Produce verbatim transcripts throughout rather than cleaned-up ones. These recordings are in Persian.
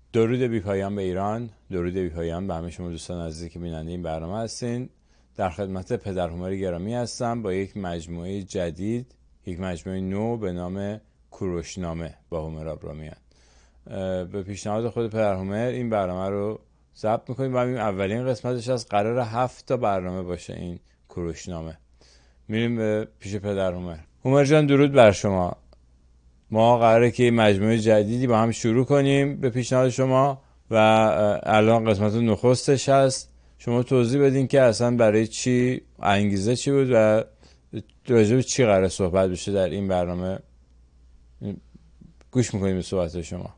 درود بی‌پایان به ایران، درود بی‌پایان به همه شما دوستان عزیزی که بیننده این برنامه هستین. در خدمت پدر هومر گرامی هستم با یک مجموعه جدید، یک مجموعه نو به نام کوروشنامه با هومر آبرامیان. به پیشنهاد خود پدر هومر این برنامه رو ضبط می‌کنیم و این اولین قسمتش از قرار هفت تا برنامه باشه. این کوروشنامه میریم به پیش پدر هومر. هومر جان درود بر شما. ما قراره که مجموعه جدیدی با هم شروع کنیم به پیشنهاد شما و الان قسمت نخستش هست. شما توضیح بدین که اصلا برای چی، انگیزه چی بود و راجع به چی قراره صحبت بشه در این برنامه. گوش میکنیم به صحبت شما.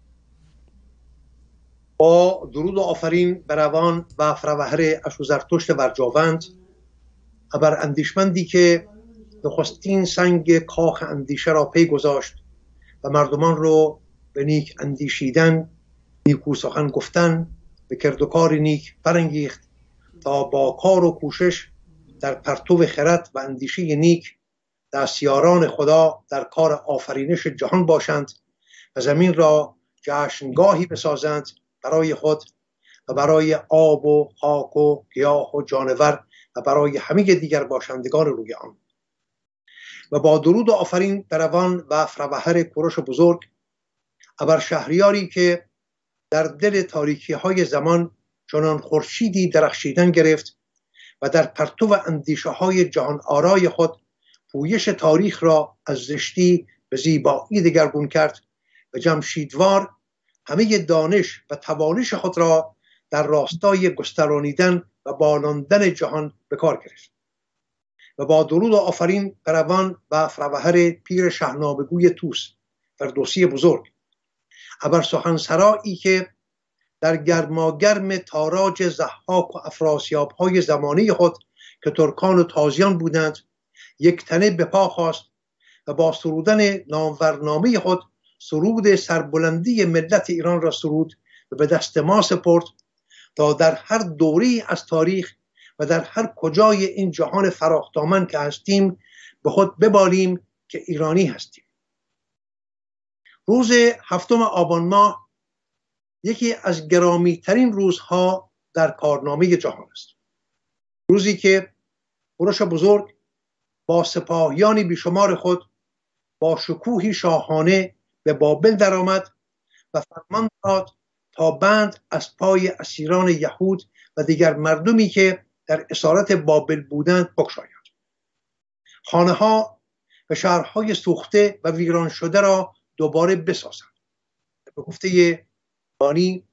با درود و آفرین به روان و فروهر اشوزرتشت برجاوند، ابر اندیشمندی که نخستین سنگ کاخ اندیشه را پی گذاشت و مردمان رو به نیک اندیشیدن، نیکو سخن گفتن، به کرد و کار نیک برانگیخت تا با کار و کوشش در پرتو خرد و اندیشه نیک دستیاران خدا در کار آفرینش جهان باشند و زمین را جشنگاهی بسازند برای خود و برای آب و خاک و گیاه و جانور و برای همه دیگر باشندگان روی آن. و با درود و آفرین به روان و فروهر کوروش بزرگ، ابر شهریاری که در دل تاریکی های زمان چنان خورشیدی درخشیدن گرفت و در پرتو اندیشه های جهان آرای خود پویش تاریخ را از زشتی به زیبایی دگرگون کرد و جمشیدوار همه دانش و توانش خود را در راستای گسترانیدن و بالاندن جهان به کار گرفت. و با درود و آفرین به روان و فروهر پیر شاهنامه‌گوی طوس فردوسی بزرگ، ابر سخنسرایی که در گرماگرم تاراج ضحاک و افراسیاب های زمانه خود که ترکان و تازیان بودند یک تنه به پا خواست و با سرودن نامورنامه خود سرود سربلندی ملت ایران را سرود و به دست ما سپرد تا در هر دوری از تاریخ و در هر کجای این جهان فراخدامن که هستیم به خود ببالیم که ایرانی هستیم. روز هفتم آبان ماه یکی از گرامی ترین روزها در کارنامه جهان است. روزی که کوروش بزرگ با سپاهیانی بیشمار خود با شکوهی شاهانه به بابل درآمد و فرمان داد تا بند از پای اسیران یهود و دیگر مردمی که در اسارت بابل بودند بگشاید. خانه ها و شهرهای سوخته و ویران شده را دوباره بسازند. به گفته بانی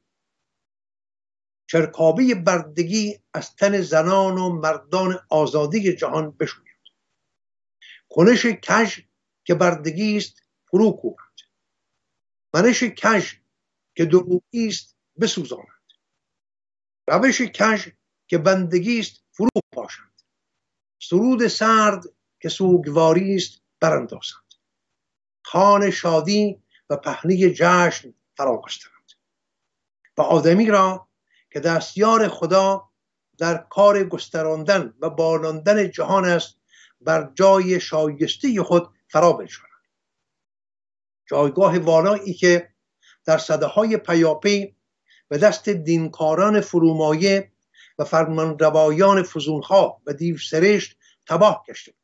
چرکابی بردگی از تن زنان و مردان آزادی جهان بشوید. کنش کژ که بردگی است فرو کوبند، منش کژ که دروغی است بسوزانند، روش کژ که بندگی است فرو پاشند، سرود سرد که سوگواری است براندازند، خوان شادی و پهنه جشن فراگسترند و آدمی را که دستیار خدا در کار گستراندن و بالاندن جهان است بر جای شایسته خود فرا بنشانند. جایگاه والایی که در سده‌های پیاپی به دست دینکاران فرومایه و فرمانروایان فزونخواه و دیو سرشت تباه گشته.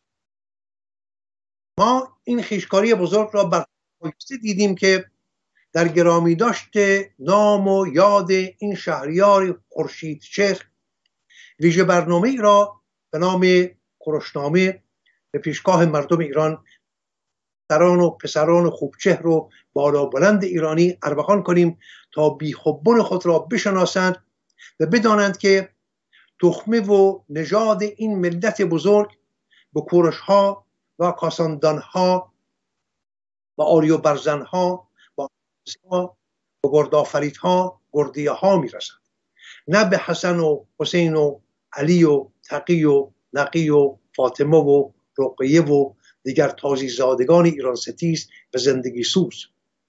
ما این خویشکاری بزرگ را برپایسته دیدیم که در گرامی داشته نام و یاد این شهریار خورشیدچهر ویژه برنامه‌ای را به نام کوروشنامه به پیشگاه مردم ایران، سران و پسران خوبچهر و بالا بلند ایرانی ارمغان کنیم تا بیخوبان خود را بشناسند و بدانند که تخمه و نژاد این ملت بزرگ به کوروش‌ها و کاساندان‌ها و آریو برزن‌ها و و گردآفریدها گردی‌ها می‌رسند، نه به حسن و حسین و علی و تقی و نقی و فاطمه و رقیه و دیگر تازی زادگان ایران ستیز و زندگی سوز.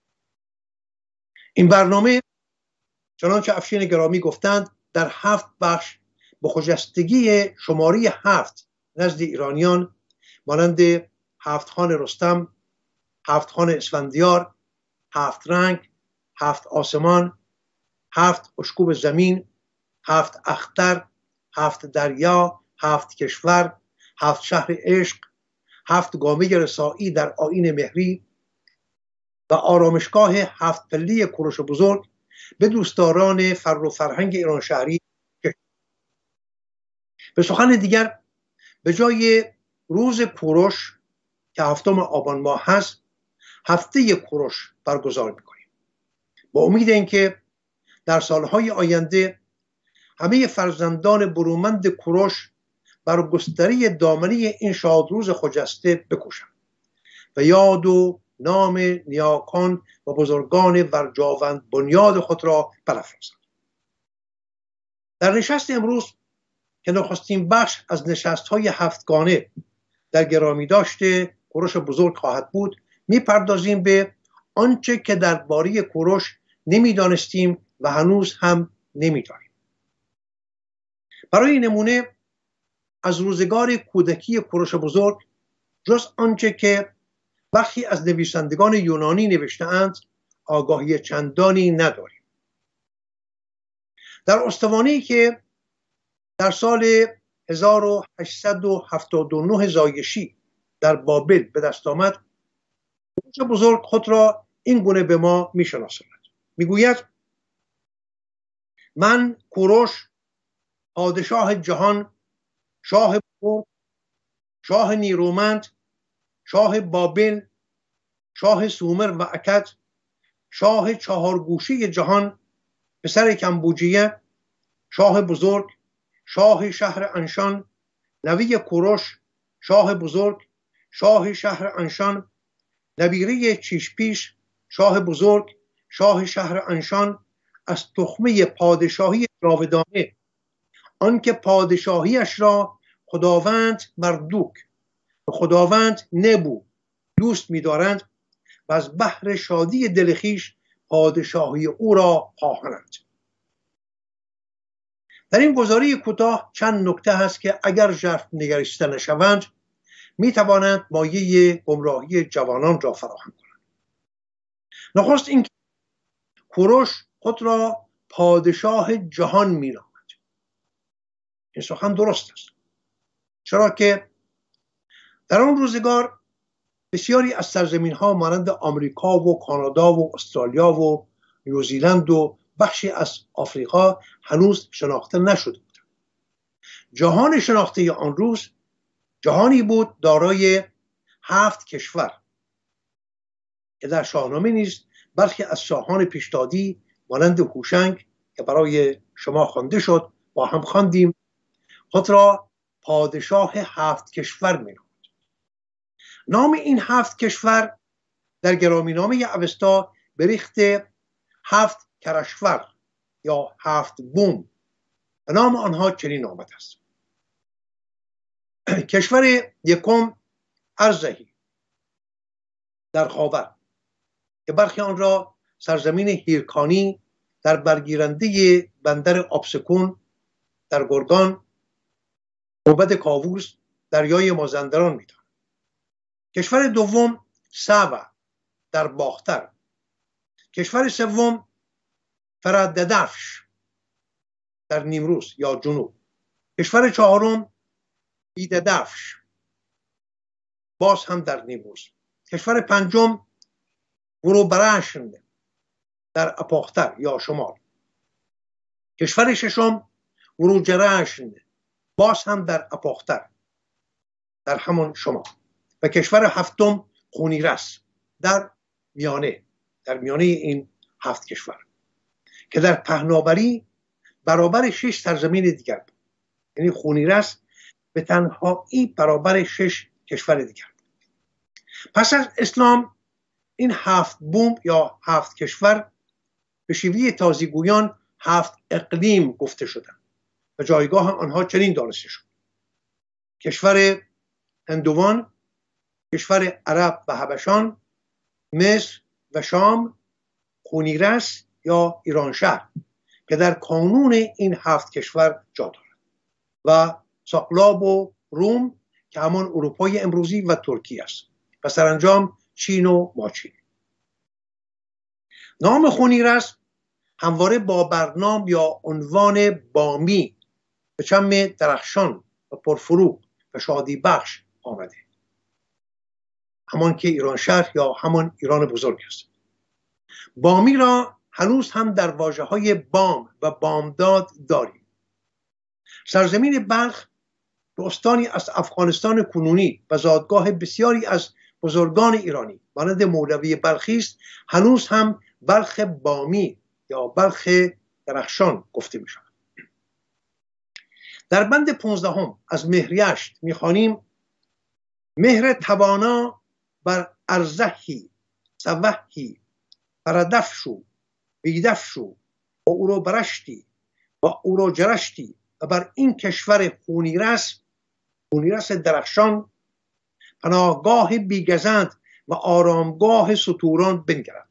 این برنامه چنانچه افشین گرامی گفتند در هفت بخش به خجستگی شماری هفت نزد ایرانیان مانند هفت خان رستم، هفت خان اسفندیار، هفت رنگ، هفت آسمان، هفت اشکوب زمین، هفت اختر، هفت دریا، هفت کشور، هفت شهر عشق، هفت گامه رسایی در آیین مهری و آرامشگاه هفت پله کوروش بزرگ به دوستداران فر و فرهنگ ایران شهری. به سخن دیگر، به جای روز کوروش که هفتم آبان ماه هست، هفته کوروش برگزار میکنیم با امید اینکه در سالهای آینده همه فرزندان برومند کوروش بر گستری دامنه این شادروز خجسته بکوشند و یاد و نام نیاکان و بزرگان ورجاوند بنیاد خود را برافرازند. در نشست امروز که نخستین بخش از نشست‌های هفتگانه در گرامی داشته کوروش بزرگ خواهد بود، میپردازیم به آنچه که درباره کوروش نمیدانستیم و هنوز هم نمیدانیم. برای نمونه از روزگار کودکی کوروش بزرگ جز آنچه که برخی از نویسندگان یونانی نوشته‌اند آگاهی چندانی نداریم. در استوانه‌ای که در سال هزار و هشتصد و هفتاد و نه زایشی در بابل به دست آمد، کوروش بزرگ خود را این گونه به ما می‌شناساند. میگوید: من کوروش، پادشاه جهان، شاه بزرگ، شاه نیرومند، شاه بابل، شاه سومر و اکد، شاه چهارگوشه جهان، پسر کمبوجیه، شاه بزرگ، شاه شهر انشان، نوی کوروش، شاه بزرگ، شاه شهر انشان، نبیره چیشپیش، شاه بزرگ، شاه شهر انشان، از تخمه پادشاهی جاودانه، آنکه پادشاهیش را خداوند مردوک و خداوند نبو دوست می‌دارند و از بحر شادی دل خویش پادشاهی او را خواهند. در این گزاری کوتاه چند نکته هست که اگر ژرف نگریسته نشوند می‌توانند مایه گمراهی جوانان را فراهم کنند. نخست این کوروش خود را پادشاه جهان می‌نامد. این سخن درست است، چرا که در آن روزگار بسیاری از سرزمین‌ها مانند آمریکا و کانادا و استرالیا و نیوزیلند و بخشی از آفریقا هنوز شناخته نشده بود. جهان شناخته آن روز جهانی بود دارای هفت کشور که در شاهنامه نیز برخی از شاهان پیشدادی مانند هوشنگ که برای شما خوانده شد با هم خواندیم، خود را پادشاه هفت کشور می‌نامد. نام این هفت کشور در گرامینامه اوستا بریخت هفت کرشور یا هفت بوم و نام آنها چنین آمده است: کشور یکم ارزهی در خاور که برخی آن را سرزمین هیرکانی در برگیرنده بندر آبسکون در گرگان، موبد کاووس، دریای مازندران می‌دانند. کشور دوم ساوا در باختر، کشور سوم فراددفش در نیمروز یا جنوب، کشور چهارم بیددفش باز هم در نیمروز، کشور پنجم وروبرشن در اپاختر یا شمال، کشور ششم وروجرشن باز هم در اپاختر در همون شمال، و کشور هفتم خونیرس در میانه در میانه این هفت کشور که در پهناوری برابر شش سرزمین دیگر بود. یعنی خونیرس به تنهایی برابر شش کشور دیگر بود. پس از اسلام این هفت بوم یا هفت کشور به شیوه تازیگویان هفت اقلیم گفته شدند و جایگاه آنها چنین دانسته شد: کشور هندوان، کشور عرب و حبشان، مصر و شام، خونیرس یا ایران شهر که در کانون این هفت کشور جا دارد، و ساقلاب و روم که همان اروپای امروزی و ترکیه است، و سرانجام چین و ماچین. نام خونیرس همواره با برنام یا عنوان بامی به چم درخشان و پرفروغ و شادی بخش آمده، همان که ایران شهر یا همان ایران بزرگ است. بامی را هنوز هم در واژه های بام و بامداد داریم. سرزمین بلخ به استانی از افغانستان کنونی و زادگاه بسیاری از بزرگان ایرانی مانند مولوی بلخی است، هنوز هم بلخ بامی یا بلخ درخشان گفته می شود. در بند پونزدهم از مهریشت می خوانیم: مهر توانا بر ارزهی سوهی پردفشو بیدفشو و او رو برشتی و او رو جرشتی و بر این کشور خونیرس خونیرس درخشان پناهگاه بیگزند و آرامگاه ستوران بنگرد.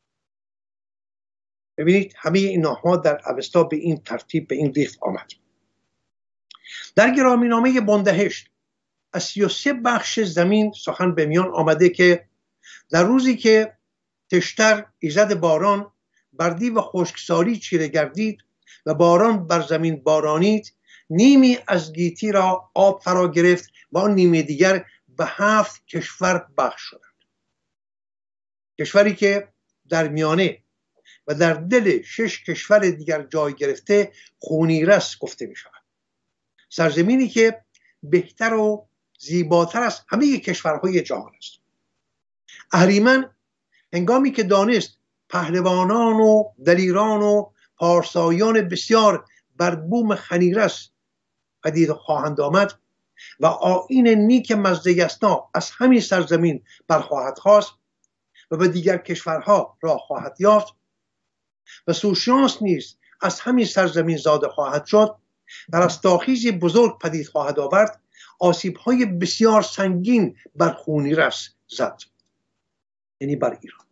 ببینید همه این نام‌ها در اوستا به این ترتیب به این ریخت آمد. در گرامینامه بندهشت از سی و سه بخش زمین سخن به میان آمده که در روزی که تشتر ایزد باران بر دیو خشکسالی چیره گردید و باران بر زمین بارانید، نیمی از گیتی را آب فرا گرفت و آن نیمه دیگر به هفت کشور بخش شدند. کشوری که در میانه و در دل شش کشور دیگر جای گرفته خونیرس گفته می شود. سرزمینی که بهتر و زیباتر از همه کشورهای جهان است. اهریمن هنگامی که دانست پهلوانان و دلیران و پارسایان بسیار بر بوم خنیرس پدید خواهند آمد و آیین نیک مزدیسنا از همین سرزمین برخواهد خواست و به دیگر کشورها راه خواهد یافت و سوشانس نیز از همین سرزمین زاده خواهد شد و رستاخیزی بزرگ پدید خواهد آورد، آسیب‌های بسیار سنگین بر خونیرس زد، یعنی بر ایران.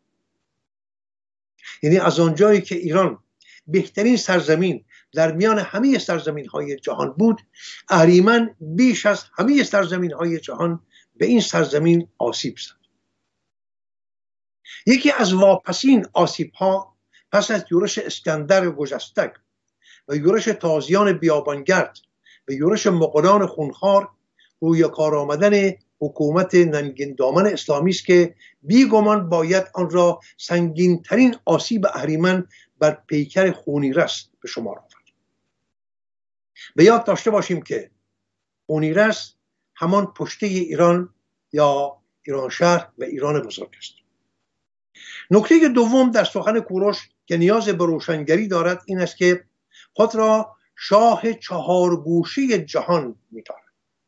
یعنی از آنجایی که ایران بهترین سرزمین در میان همه سرزمین‌های جهان بود، اهریمن بیش از همه سرزمین‌های جهان به این سرزمین آسیب زد. یکی از واپسین آسیب‌ها پس از یورش اسکندر گژستک و یورش تازیان بیابانگرد و یورش مغولان خونخوار روی کار آمدن حکومت ننگین دامن اسلامی است که بیگمان باید آن را سنگین ترین آسیب اهریمن بر پیکر خونیرس به شمار آورد. به یاد داشته باشیم که خونیرس همان پشته ایران یا ایران شهر و ایران بزرگ است. نکته دوم در سخن کوروش که نیاز به روشنگری دارد این است که خود را شاه چهارگوشه جهان می‌داند.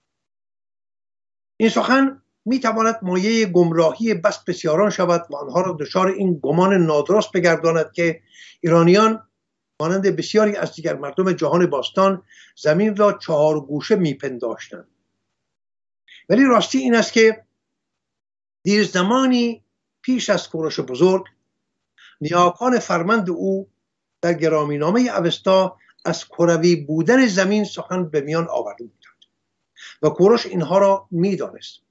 این سخن می‌تواند مایه گمراهی بس بسیاران شود و آنها را دچار این گمان نادرست بگرداند که ایرانیان مانند بسیاری از دیگر مردم جهان باستان زمین را چهارگوشه می‌پنداشتند. ولی راستی این است که دیر زمانی پیش از کوروش بزرگ نیاکان فرمند او در گرامینامه اوستا از کروی بودن زمین سخن به میان آورده بودند و کوروش اینها را میدانست.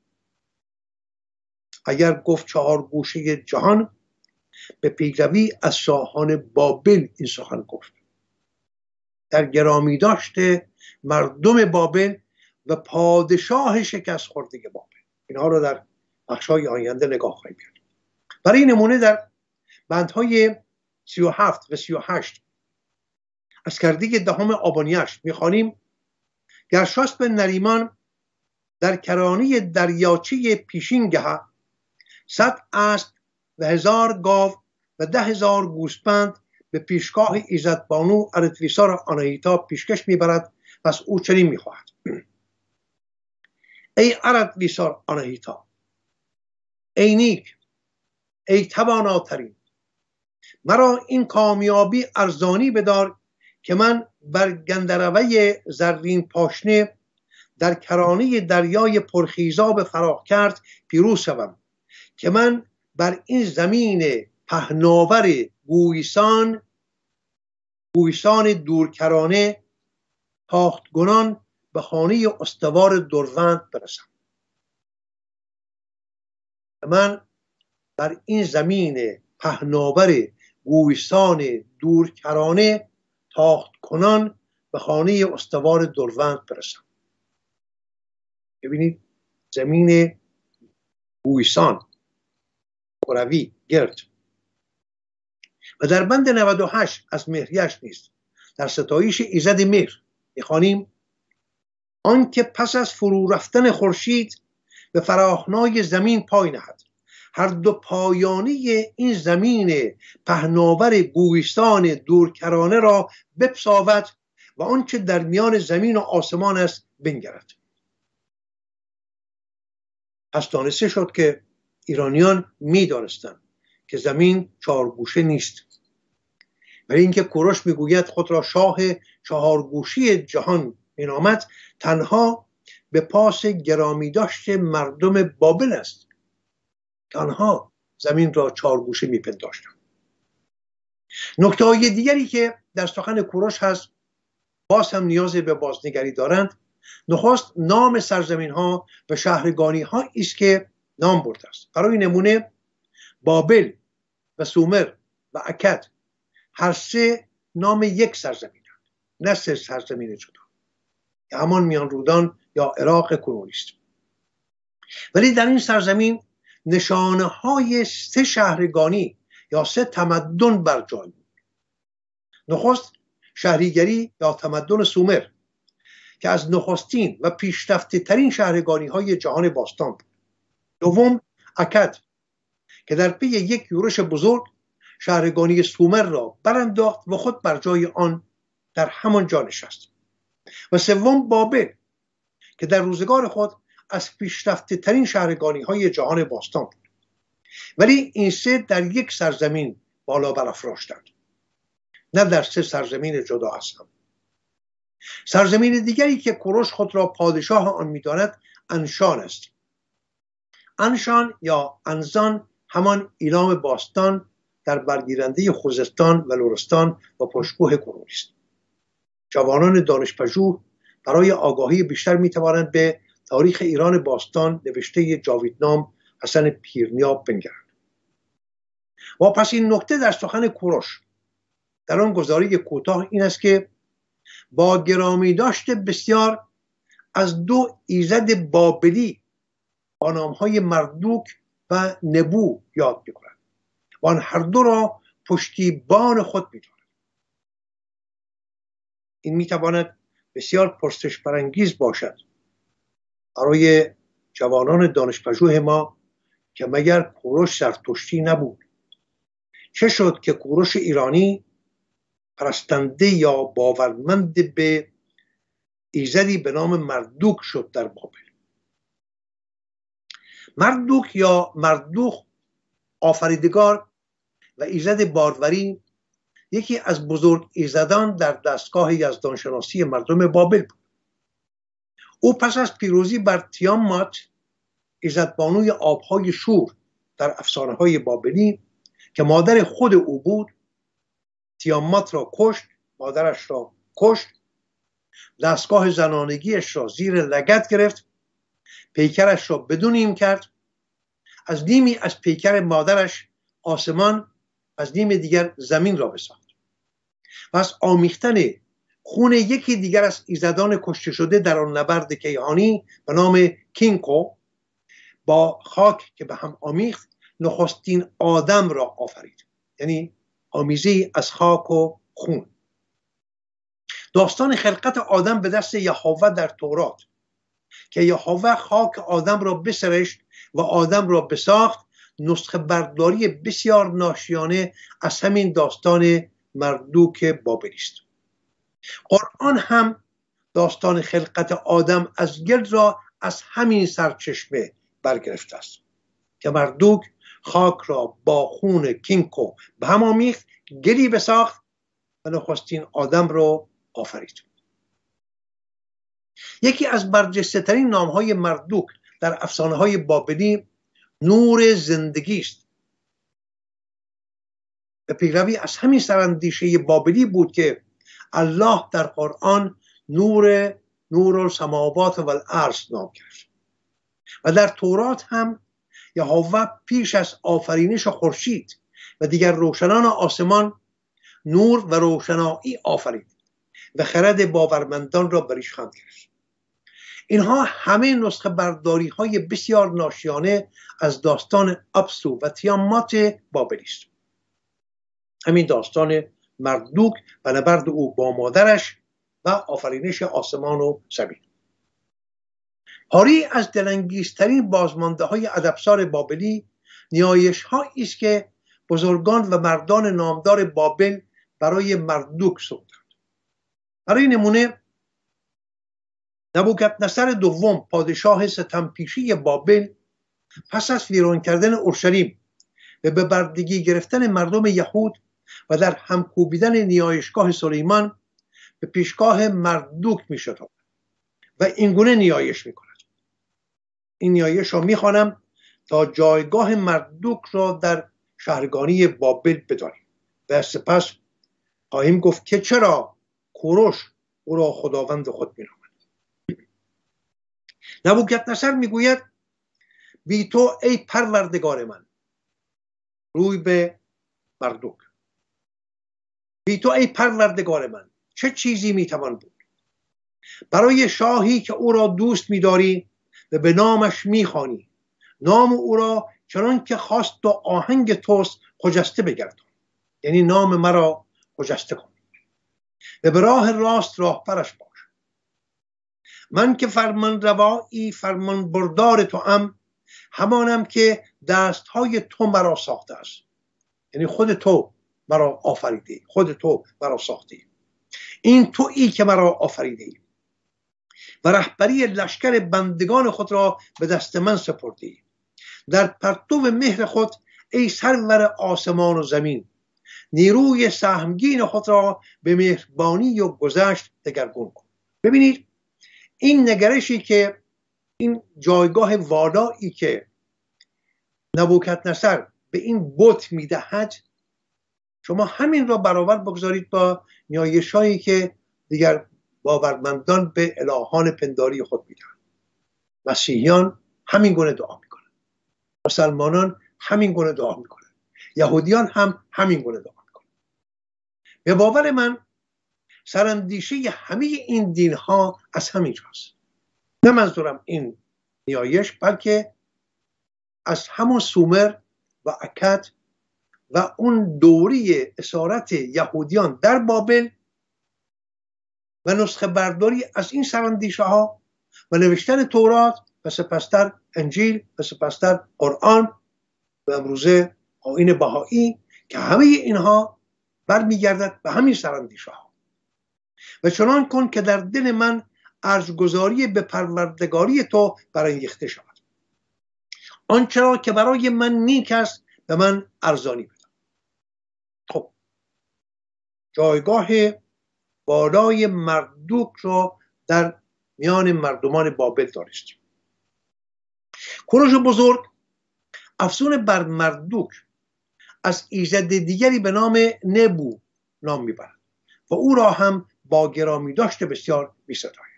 اگر گفت چهار گوشه جهان، به پیروی از شاهان بابل این سخن گفت، در گرامی داشته مردم بابل و پادشاه شکست خورده بابل. اینها را در بخش‌های آینده نگاه خواهیم کرد. برای نمونه در بندهای سی و هفت و سی و هشت از کردی دهم آبانیش میخوانیم: گرشاسب به نریمان در کرانی دریاچه پیشینگه صد اسب و هزار گاو و ده هزار گوسپند به پیشگاه ایزدبانو اردویسار آناهیتا پیشکش میبرد. پس او چنین میخواهد: ای اردویسار آناهیتا، ای نیک، ای تواناترین، مرا این کامیابی ارزانی بدار که من بر گندروه زرین پاشنه در کرانه دریای پرخیزاب فراخ کرد پیروز شوم، که من بر این زمین پهناور گویسان گویسان دورکرانه تاختگنان به خانه استوار دروند برسم. من بر این زمین پهناور گویستان دورکرانه تاخت کنان به خانه استوار دروند برسم. ببینید زمین گویستان کروی گرد و در بند نود و هشت از مهریش نیست در ستایش ایزد مهر می‌خوانیم آنکه پس از فرو رفتن خورشید به فراخنای زمین پای نهد، هر دو پایانه این زمین پهناور گویستان دورکرانه را بپساود و آنچه در میان زمین و آسمان است بنگرد. پس دانسته شد که ایرانیان می دانستند که زمین چهارگوشه نیست، ولی اینکه کوروش میگوید خود را شاه چهارگوشی جهان مینامد تنها به پاس گرامی داشت مردم بابل است که آنها زمین را چهارگوشه میپنداشتند. نکته های دیگری که در سخن کوروش هست باز هم نیاز به بازنگری دارند. نخست نام سرزمین ها و شهرگانی ها است که نام برده است. برای نمونه بابل و سومر و اکد هر سه نام یک سرزمین هست، نه سه سرزمین جدا که همان میان رودان یا عراق کنونی است. ولی در این سرزمین نشانه های سه شهرگانی یا سه تمدن بر جای بود. نخست شهریگری یا تمدن سومر که از نخستین و پیشرفته ترین شهرگانی های جهان باستان بود. دوم اکد که در پی یک یورش بزرگ شهرگانی سومر را برانداخت و خود بر جای آن در همان جا نشست. و سوم بابل که در روزگار خود از پیشرفته ترین شهرگانی های جهان باستان بود. ولی این سه در یک سرزمین بالا برافراشتند، نه در سه سرزمین جدا هستند. سرزمین دیگری که کوروش خود را پادشاه آن می‌داند انشان است. انشان یا انزان همان ایلام باستان در برگیرنده خوزستان و لرستان و پشتکوه کنونی است. جوانان دانشپژوه برای آگاهی بیشتر می‌توانند به تاریخ ایران باستان نوشته جاویدنام حسن پیرنیاب بنگرند. و پس این نکته در سخن کوروش در آن گزاره کوتاه این است که با گرامی داشته بسیار از دو ایزد بابلی با نامهای مردوک و نبو یاد می‌کند و آن هر دو را پشتیبان خود می‌داند. این می‌تواند بسیار پرسش برانگیز باشد برای جوانان دانشپژوه ما که مگر کوروش زرتشتی نبود؟ چه شد که کوروش ایرانی پرستنده یا باورمند به ایزدی به نام مردوک شد در بابل؟ مردوک یا مردوخ آفریدگار و ایزد باروری یکی از بزرگ ایزدان در دستگاه یزدانشناسی مردم بابل بود. او پس از پیروزی بر تیامات ایزدبانوی آبهای شور در افسانه های بابلی که مادر خود او بود تیامات را کشت، مادرش را کشت، دستگاه زنانگیش را زیر لگد گرفت، پیکرش را بدون نیم کرد، از نیمی از پیکر مادرش آسمان، از نیم دیگر زمین را بساخت و از آمیختن خون یکی دیگر از ایزدان کشته شده در آن نبرد کیهانی به نام کینکو با خاک که به هم آمیخت نخستین آدم را آفرید، یعنی آمیزی از خاک و خون. داستان خلقت آدم به دست یهوه در تورات که یهوه خاک آدم را بسرشت و آدم را بساخت نسخه برداری بسیار ناشیانه از همین داستان مردوک بابلی است. قرآن هم داستان خلقت آدم از گرد را از همین سرچشمه برگرفته است که مردوک خاک را با خون کینکو به هم آمیخت، گلی بساخت و نخستین آدم را آفرید. یکی از برجسته ترین نام های مردوک در افسانه های بابلی نور زندگی است. به پیروی از همین سراندیشه بابلی بود که الله در قرآن نور نور السماوات و الارض نام کرد و در تورات هم یهوه پیش از آفرینش خورشید و دیگر روشنان آسمان نور و روشنایی آفرید و خرد باورمندان را بریش خواند گرفت. اینها همه نسخه برداری های بسیار ناشیانه از داستان اپسو و تیامات بابلی است. همین داستان مردوک و نبرد او با مادرش و آفرینش آسمان و زمین. پاری از دلانگیزترین بازمانده های ادبسار بابلی نیایش هایی است که بزرگان و مردان نامدار بابل برای مردوک سرودند. برای نمونه نبوکدنصر دوم پادشاه ستمپیشی بابل پس از ویران کردن اورشلیم و به بردگی گرفتن مردم یهود و در همکوبیدن نیایشگاه سلیمان به پیشگاه مردوک می شتابد و اینگونه نیایش می کند. این نیایش را می خوانم تا جایگاه مردوک را در شهرگانی بابل بدانیم و سپس خواهیم گفت که چرا کوروش او را خداوند خود می نامد. نبوکدنصر می گوید بی تو ای پروردگار من، روی به مردوک، بی تو ای پروردگار من چه چیزی می توان بود؟ برای شاهی که او را دوست می داری و به نامش می خوانی، نام او را چنان که خواست و آهنگ توست خجسته بگردان، یعنی نام مرا خجسته کن و به راه راست راه پرش باش. من که فرمان روایی فرمان بردار تو ام، همانم که دستهای تو مرا ساخته است، یعنی خود تو مرا آفریده، خود تو مرا ساخته، این تویی که مرا آفریده و رهبری لشکر بندگان خود را به دست من سپرده. در پرتو مهر خود ای سرور آسمان و زمین، نیروی سهمگین خود را به مهربانی و گذشت دگرگون کن. ببینید این نگرشی که این جایگاه والایی که نبوکدنصر به این بت میدهد، شما همین را برابر بگذارید با نیایش‌هایی که دیگر باورمندان به الهان پنداری خود میدهند. مسیحیان همین گونه دعا میکنند، مسلمانان همین گونه دعا میکنند، یهودیان هم همین گونه دعا میکنند. به باور من سراندیشه همه این دین ها از همین جاست. نه منظورم این نیایش، بلکه از همون سومر و اکد و اون دوری اسارت یهودیان در بابل و نسخه برداری از این سراندیشه ها و نوشتن تورات و سپستر انجیل و سپستر قرآن و امروزه آیین بهایی که همه اینها برمیگردد به همین سراندیشه ها. و چنان کن که در دل من ارزگذاری به پروردگاری تو برانگیخته شود، آنچه را که برای من نیک است به من ارزانی بده. خب جایگاه بالای مردوک را در میان مردمان بابل دانستیم. کوروش بزرگ افسون بر مردوک از ایزد دیگری به نام نبو نام میبرد و او را هم با گرامی داشته بسیار می‌ستاید.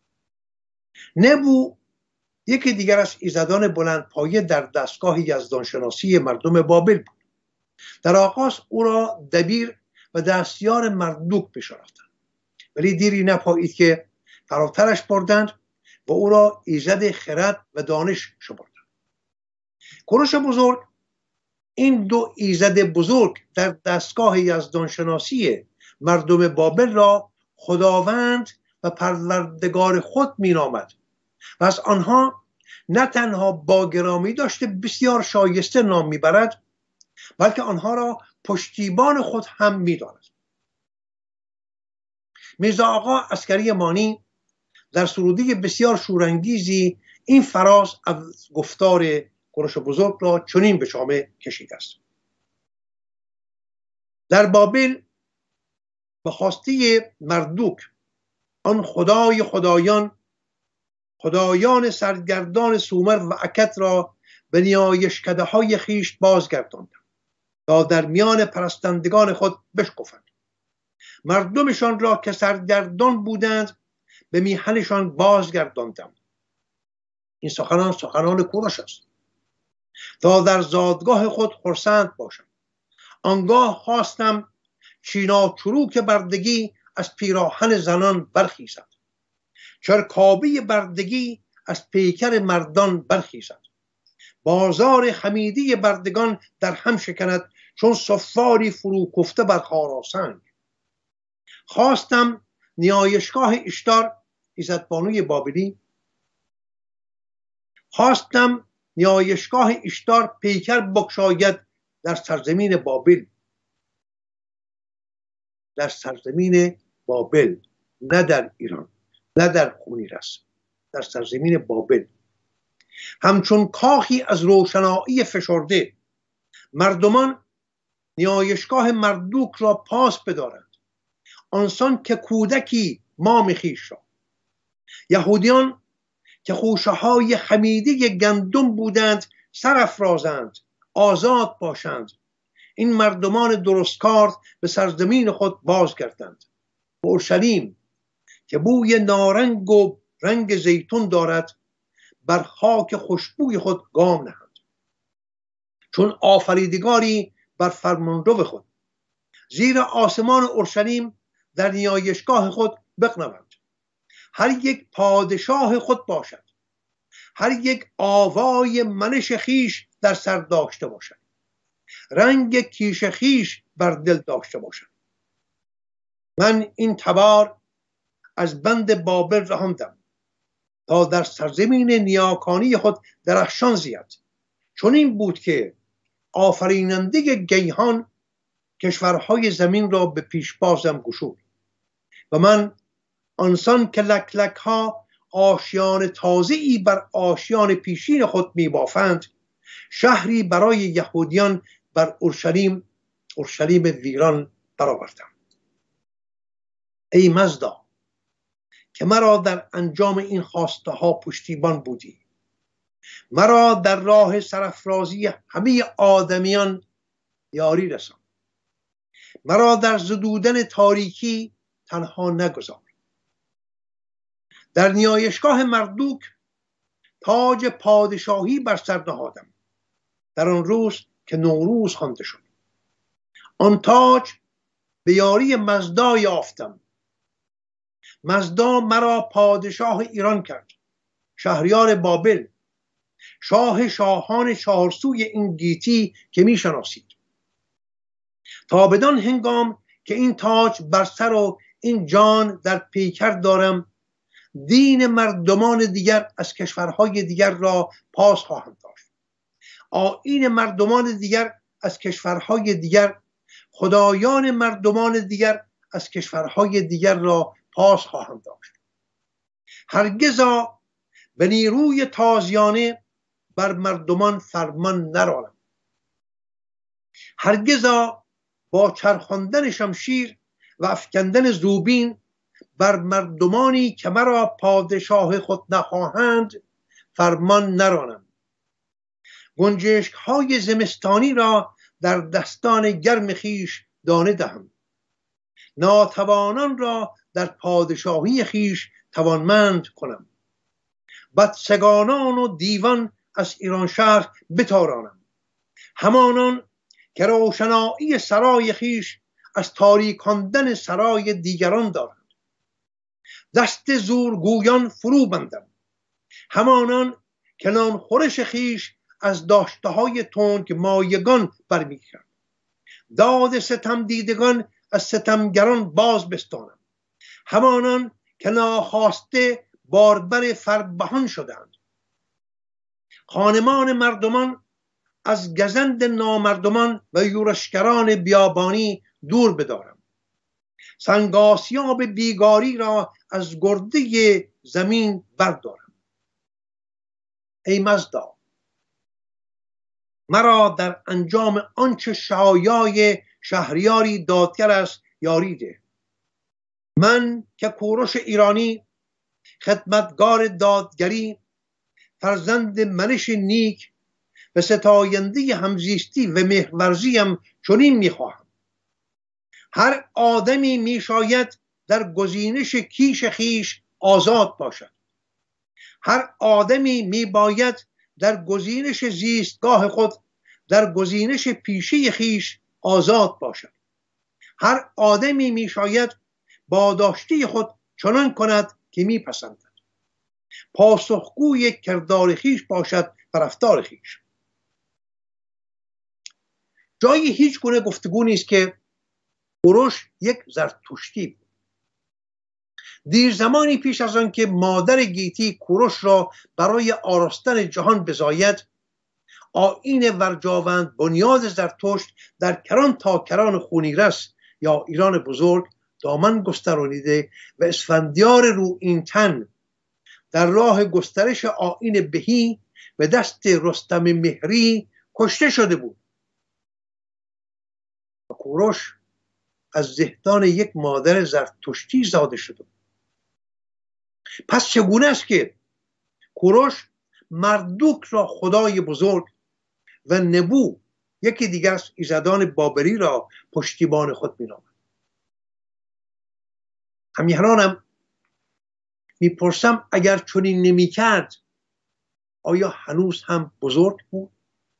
نبو یکی دیگر از ایزدان بلندپایه در دستگاه یزدانشناسی مردم بابل بود. در آغاز او را دبیر و دستیار مردوک بشناختند، ولی دیری نپایید که فراترش بردند و او را ایزد خرد و دانش شمردند. کوروش بزرگ این دو ایزد بزرگ در دستگاه یزدانشناسی مردم بابل را خداوند و پروردگار خود مینامد و از آنها نه تنها با گرامی داشته بسیار شایسته نام میبرد، بلکه آنها را پشتیبان خود هم میداند. میرزا آقا عسکری مانی در سرودی بسیار شورانگیزی این فراز از گفتار کوروش بزرگ را چنین به شامه کشیده است: در بابل به خواسته مردوک آن خدای خدایان خدایان سرگردان سومر و اکد را به نیایشکده های خیش بازگرداندند تا در میان پرستندگان خود بشکفند. مردمشان را که سرگردان بودند به میهنشان بازگرداندم. این سخنان سخنان کوروش است تا در زادگاه خود خرسند باشند. آنگاه خواستم چیناچروک بردگی از پیراهن زنان برخیزد، چرکابی بردگی از پیکر مردان برخیزد، بازار خمیدی بردگان در هم شکند چون صفاری فرو کفته بر خاراسنگ. خواستم نیایشگاه اشتار ایزدبانوی بابلی خواستم نیایشگاه اشتار پیکر بگشاید در سرزمین بابل، در سرزمین بابل، نه در ایران، نه در خونیرس، در سرزمین بابل. همچون کاخی از روشنایی فشرده مردمان نیایشگاه مردوک را پاس بدارند، آنسان که کودکی مام خویش را. یهودیان که خوشه های خمیده گندم بودند سرافرازند، آزاد باشند. این مردمان درستکار به سرزمین خود بازگردند. اورشلیم که بوی نارنگ و رنگ زیتون دارد بر خاک خوشبوی خود گام نهند، چون آفریدگاری بر فرمانرو خود زیر آسمان اورشلیم در نیایشگاه خود بغنوند. هر یک پادشاه خود باشد، هر یک آوای منش خیش در سر داشته باشد، رنگ کیش خیش بر دل داشته باشد. من این تبار از بند بابل رهاندم تا در سرزمین نیاکانی خود درخشان زید. چون این بود که آفریننده گیهان کشورهای زمین را به پیشبازم گشود و من آنسان که لک لک ها آشیان تازه‌ای بر آشیان پیشین خود می بافند، شهری برای یهودیان بر اورشلیم اورشلیم ویران برآوردم. ای مزدا که مرا در انجام این خواسته ها پشتیبان بودی، مرا در راه سرافرازی همه آدمیان یاری رسان، مرا در زدودن تاریکی تنها نگذار. در نیایشگاه مردوک تاج پادشاهی بر سر نهادم در آن روز که نوروز خوانده شد. آن تاج به یاری مزدا یافتم. مزدا مرا پادشاه ایران کرد، شهریار بابل، شاه شاهان چهارسوی این گیتی که می شناسید. تا بدان هنگام که این تاج بر سر و این جان در پیکر دارم، دین مردمان دیگر از کشورهای دیگر را پاس خواهم داشت، آیین مردمان دیگر از کشورهای دیگر، خدایان مردمان دیگر از کشورهای دیگر را پاس خواهم داشت. هرگزا به نیروی تازیانه بر مردمان فرمان نرانم، هرگزا با چرخاندن شمشیر و افکندن زوبین بر مردمانی که مرا پادشاه خود نخواهند فرمان نرانم. گنجشک های زمستانی را در دستان گرم خیش دانه دهم، ناتوانان را در پادشاهی خیش توانمند کنم، بدسگانان و دیوان از ایران شهر بتارانم، همانان که روشنایی سرای خیش از تاریکاندن سرای دیگران دارند. دست زورگویان فرو بندم، همانان که نان خورش خیش از داشته های تنگ مایگان برمیگیرند. داد ستم دیدگان از ستمگران باز بستانم، همانان که ناخواسته باربر فربهان شدند. خانمان مردمان از گزند نامردمان و یورشگران بیابانی دور بدارم. سنگاسیاب بیگاری را از گرده زمین بردارم. ای مزدا مرا در انجام آنچه شایای شهریاری دادگر است یاری ده. من که کوروش ایرانی، خدمتگار دادگری، فرزند منش نیک و ستاینده همزیستی و مهرورزیم چنین میخواهم. هر آدمی میشاید در گزینش کیش خیش آزاد باشد. هر آدمی میباید در گزینش زیستگاه خود، در گزینش پیشه خیش آزاد باشد. هر آدمی می شاید با داشته خود چنان کند که می پسندد. پاسخگوی کردار خیش باشد و رفتار خیش. جای هیچ گونه گفتگو نیست که کوروش یک زرتشتی بود. دیر زمانی پیش از آن که مادر گیتی کوروش را برای آراستن جهان بزاید، آیین ورجاوند بنیاد زرتشت در کران تا کران خونیرس یا ایران بزرگ دامن گسترانیده و اسفندیار رو این تن در راه گسترش آیین بهی به دست رستم مهری کشته شده بود. و کوروش از زهدان یک مادر زرتشتی زاده شده بود. پس چگونه است که کوروش مردوک را خدای بزرگ و نبو یکی دیگر از ایزدان بابلی را پشتیبان خود می‌نامد؟ همیهنانم میپرسم اگر چنین نمی‌کرد آیا هنوز هم بزرگ بود؟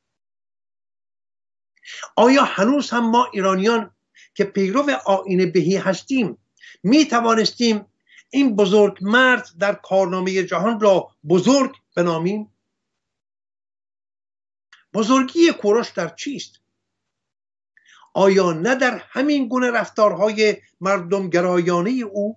آیا هنوز هم ما ایرانیان که پیرو آیین بهی هستیم می توانستیم این بزرگ مرد در کارنامه جهان را بزرگ بنامیم؟ بزرگی کوروش در چیست؟ آیا نه در همین گونه رفتارهای مردم گرایانه او؟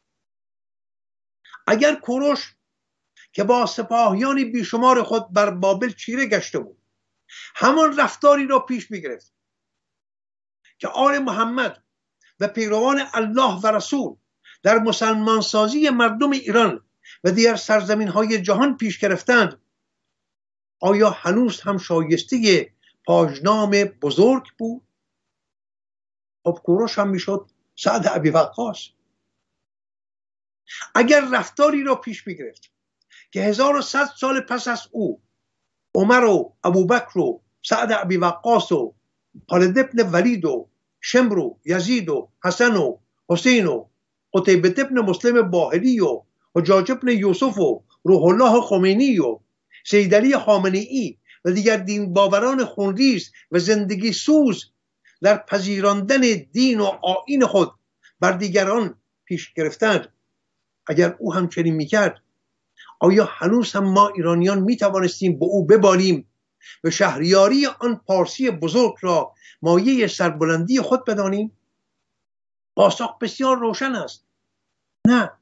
اگر کوروش که با سپاهیان بیشمار خود بر بابل چیره گشته بود همان رفتاری را پیش می گرفت که آل محمد و پیروان الله و رسول در مسلمان سازی مردم ایران و دیگر سرزمین های جهان پیش گرفتند، آیا هنوز هم شایسته پاژنام بزرگ بود؟ خب کوروش هم میشد سعد ابی وقاص. اگر رفتاری را پیش می گرفت که هزار و صد سال پس از او عمر و ابوبکر و سعد ابی وقاص و خالد ابن ولید و شمر و یزید و حسن و حسین و قتیبه ابن مسلم باهلی و حجاج ابن یوسف و روح الله خمینی و سید علی خامنه‌ای و دیگر دین باوران خونریز و زندگی سوز در پذیراندن دین و آیین خود بر دیگران پیش گرفتند، اگر او همچنین میکرد آیا هنوز هم ما ایرانیان میتوانستیم به او ببالیم و شهریاری آن پارسی بزرگ را مایه سربلندی خود بدانیم؟ پاسخ بسیار روشن است: نه.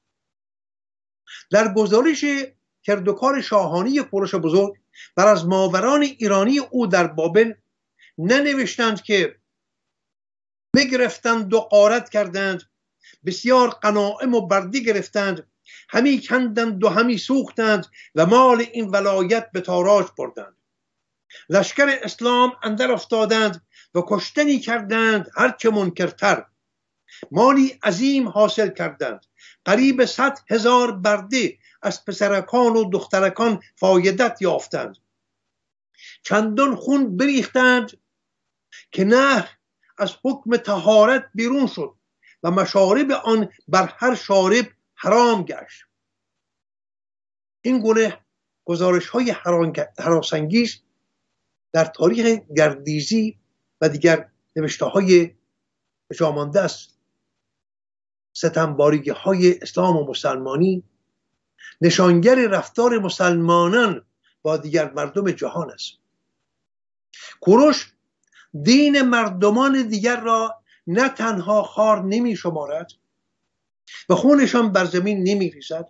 در گزارش کردوکار شاهانی کوروش بزرگ بر از ماوران ایرانی او در بابل ننوشتند که بگرفتند و غارت کردند، بسیار غنایم و بردی گرفتند، همی کندند و همی سوختند و مال این ولایت به تاراج بردند. لشکر اسلام اندر افتادند و کشتنی کردند هرچه منکرتر. مالی عظیم حاصل کردند، قریب صد هزار برده از پسرکان و دخترکان فایدت یافتند. چندان خون بریختند که نهر از حکم طهارت بیرون شد و مشارب آن بر هر شارب حرام گشت. این گونه گزارش های هراسانگیز در تاریخ گردیزی و دیگر نوشته های جامانده است ستمبارگی های اسلام و مسلمانی نشانگر رفتار مسلمانان با دیگر مردم جهان است. کوروش دین مردمان دیگر را نه تنها خوار نمی شمارد و خونشان بر زمین نمی ریزد،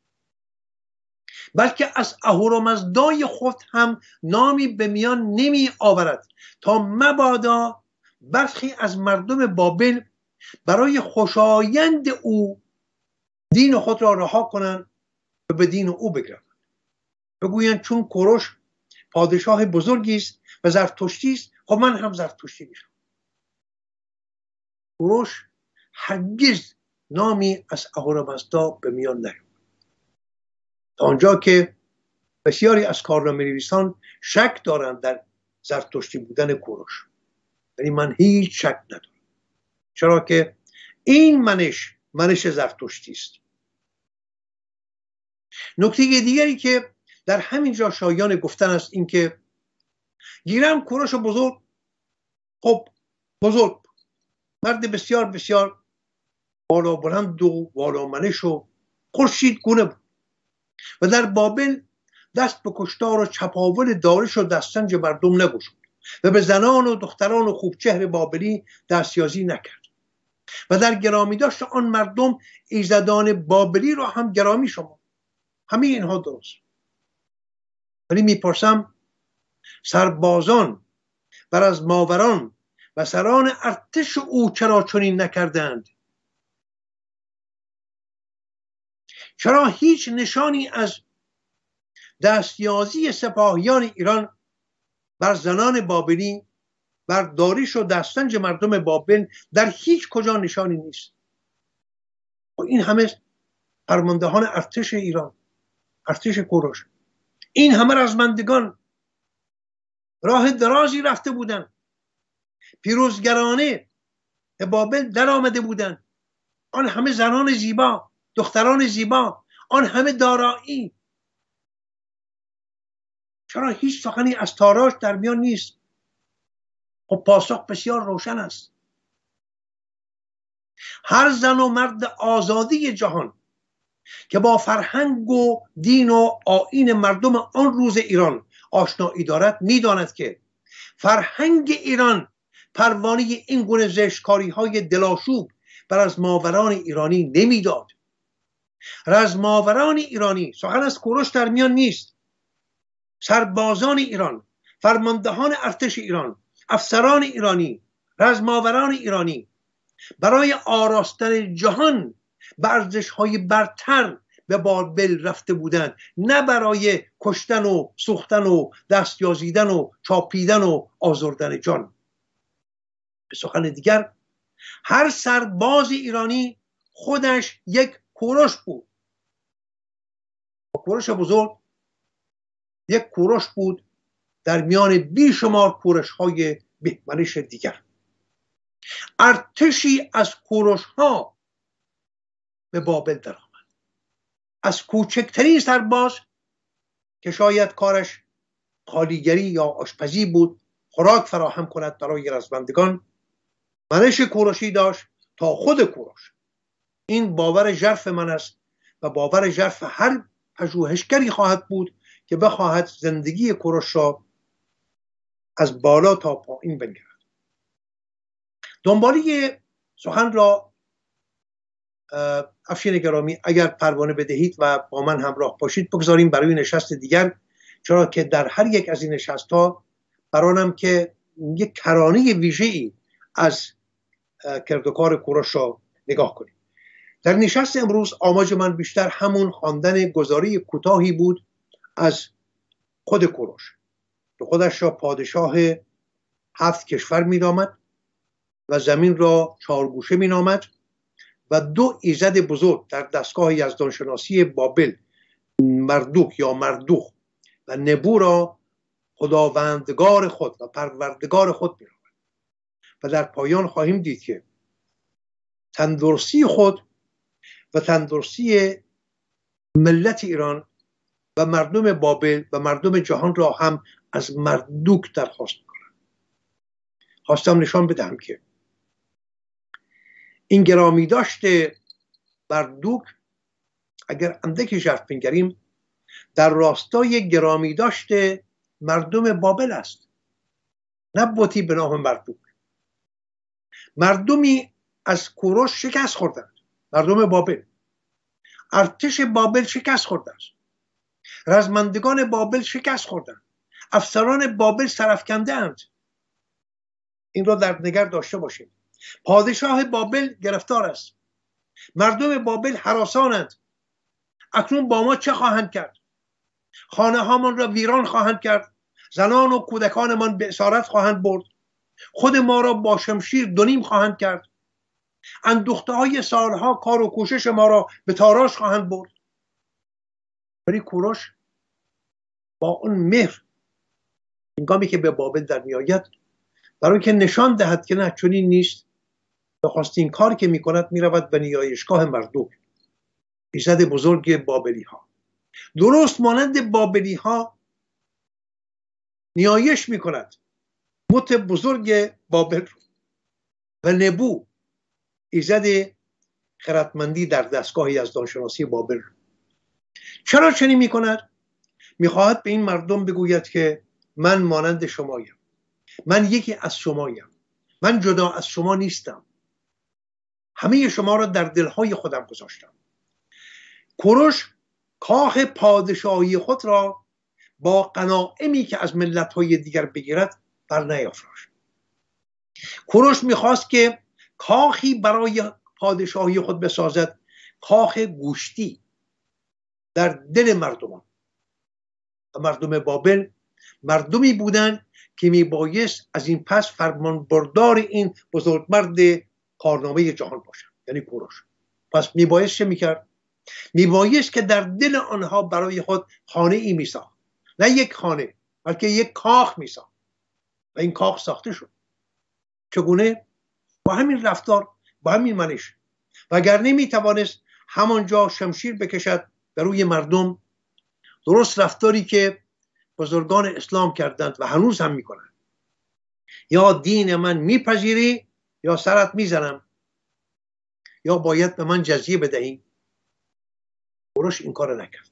بلکه از اهورامزدای خود هم نامی به میان نمی آورد تا مبادا برخی از مردم بابل برای خوشایند او دین خود را رها کنند و به دین او بگردند، بگویند چون کوروش پادشاه بزرگی است و زرتشتی است، خب من هم زرتشتی میشم. کوروش هرگز نامی از اهورامزدا به میان نیاورد، تا آنجا که بسیاری از کارنامه‌نویسان شک دارند در زرتشتی بودن کوروش، ولی من هیچ شک ندارم، چرا که این منش منش زرتشتی است. نکته دیگری که در همین جا شایان گفتن است این که گیرم کوروش بزرگ خب بزرگ بود. مرد بسیار بسیار بالا بلند و والا منش و خورشید گونه بود و در بابل دست به کشتار و چپاول دارش و دستنج مردم نگشود و به زنان و دختران و خوبچهر بابلی دستیازی نکرد و در گرامی داشت آن مردم ایزدان بابلی را هم گرامی شما. همه اینها درست، ولی میپرسم سربازان بر از ماوران و سران ارتش او چرا چنین نکردند؟ چرا هیچ نشانی از دستیازی سپاهیان ایران بر زنان بابلی، بر داریش و دستنج مردم بابل در هیچ کجا نشانی نیست؟ و این همه فرماندهان ارتش ایران، ارتش کوروش، این همه رزمندگان راه درازی رفته بودند، پیروزگرانه به بابل در آمده بودند، آن همه زنان زیبا، دختران زیبا، آن همه دارایی، چرا هیچ سخنی از تاراج در میان نیست؟ خب پاسخ بسیار روشن است. هر زن و مرد آزادی جهان که با فرهنگ و دین و آیین مردم آن روز ایران آشنایی دارد میداند که فرهنگ ایران پروانه این گونه زشتکاری های دلاشوب بر از ماوران ایرانی نمیداد. رزماوران ایرانی، سخن از کوروش در میان نیست، سربازان ایران، فرماندهان ارتش ایران، افسران ایرانی، رزماوران ایرانی برای آراستن جهان به ارزش‌های برتر به بابل رفته بودند، نه برای کشتن و سوختن و دستیازیدن و چاپیدن و آزردن جان. به سخن دیگر هر سرباز ایرانی خودش یک کوروش بود. کوروش بزرگ یک کوروش بود در میان بیشمار کوروش‌های بهمنش دیگر. ارتشی از کوروش‌ها به بابل در آمد، از کوچکترین سرباز که شاید کارش خالیگری یا آشپزی بود، خوراک فراهم کند برای رزمندگان، منش کوروشی داشت تا خود کوروش. این باور ژرف من است و باور ژرف هر پژوهشگری خواهد بود که بخواهد زندگی کوروش را از بالا تا پایین بنگرد. دنبالی سخن را افشین گرامی اگر پروانه بدهید و با من همراه باشید بگذاریم برای نشست دیگر، چرا که در هر یک از این نشست‌ها برانم که یک کرانه ویژه‌ای از کردوکار کوروش را نگاه کنیم. در نشست امروز آماج من بیشتر همون خواندن گزاره کوتاهی بود از خود کوروش که خودش را پادشاه هفت کشور می‌نامد و زمین را چهارگوشه می‌نامد و دو ایزد بزرگ در دستگاه یزدانشناسی بابل، مردوک یا مردوخ و نبو را خداوندگار خود و پروردگار خود می‌نامد. و در پایان خواهیم دید که تندرستی خود و تندرستی ملت ایران و مردم بابل و مردم جهان را هم از مردوک درخواست می‌کنند. خواستم نشان بدهم که این گرامی داشته مردوک اگر اندکی ژرف بنگریم در راستای گرامی داشته مردم بابل است، نه بتی به نام مردوک. مردمی از کوروش شکست خوردند، مردم بابل، ارتش بابل شکست خورده است، رزمندگان بابل شکست خوردند، افسران بابل سرافکنده اند. این را در نظر داشته باشید. پادشاه بابل گرفتار است، مردم بابل هراسانند. اکنون با ما چه خواهند کرد؟ خانه هامان را ویران خواهند کرد، زنان و کودکانمان به اسارت خواهند برد، خود ما را با شمشیر دونیم خواهند کرد، اندوخته های سالها کار و کوشش ما را به تاراج خواهند برد. ولی کوروش با اون مهر هنگامی که به بابل در میآید، برای که نشان دهد که نه چنین نیست، نخستین کار که میکند میرود به نیایشگاه مردوک، ایزد بزرگ بابلی ها، درست مانند بابلی ها نیایش میکند مت بزرگ بابل رو. و نبو ایزد خردمندی در دستگاه یزدانشناسی بابل. چرا چنین میکند؟ میخواهد به این مردم بگوید که من مانند شمایم، من یکی از شمایم، من جدا از شما نیستم، همه شما را در دلهای خودم گذاشتم. کوروش کاخ پادشاهی خود را با غنایمی که از ملت‌های دیگر بگیرد بر نیافراشت. کوروش میخواست که کاخی برای پادشاهی خود بسازد، کاخ گوشتی در دل مردمان. و مردم بابل مردمی بودند که میبایست از این پس فرمان بردار این بزرگمرد کارنامه جهان باشند، یعنی کوروش. پس میبایست چه میکرد؟ میبایست که در دل آنها برای خود خانه ای میساخت، نه یک خانه بلکه یک کاخ میساخت و این کاخ ساخته شد. چگونه؟ با همین رفتار، با همین منش. وگرنه میتوانست همانجا شمشیر بکشد به روی مردم، درست رفتاری که بزرگان اسلام کردند و هنوز هم میکنند. یا دین من میپذیری یا سرت میزنم، یا باید به من جزیه بدهی. کوروش این کار نکرد.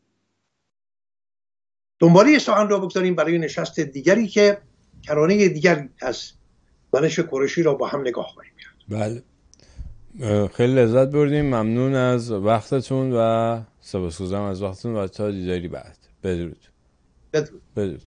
دنباله سخن را بگذاریم برای نشست دیگری که کرانه دیگری از منش کوروشی را با هم نگاه کنیم. بله، خیلی لذت بردیم. ممنون از وقتتون و سپاسگزارم از وقتتون و تا دیداری بعد. بدرود. بدرود. بدرود.